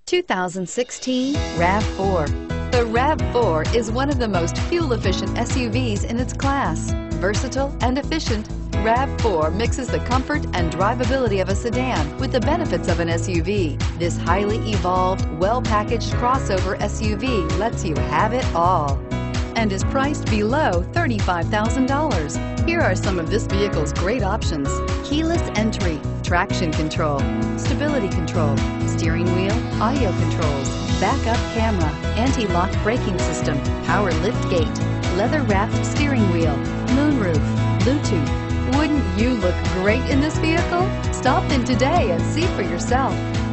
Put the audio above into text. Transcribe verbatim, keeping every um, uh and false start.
two thousand sixteen RAV four. The RAV four is one of the most fuel-efficient S U Vs in its class. Versatile and efficient, RAV four mixes the comfort and drivability of a sedan with the benefits of an S U V. This highly evolved, well-packaged crossover S U V lets you have it all and is priced below thirty-five thousand dollars. Here are some of this vehicle's great options: keyless entry, traction control, stability control, steering wheel audio controls, backup camera, anti-lock braking system, power lift gate, leather-wrapped steering wheel, moonroof, Bluetooth. Wouldn't you look great in this vehicle? Stop in today and see for yourself.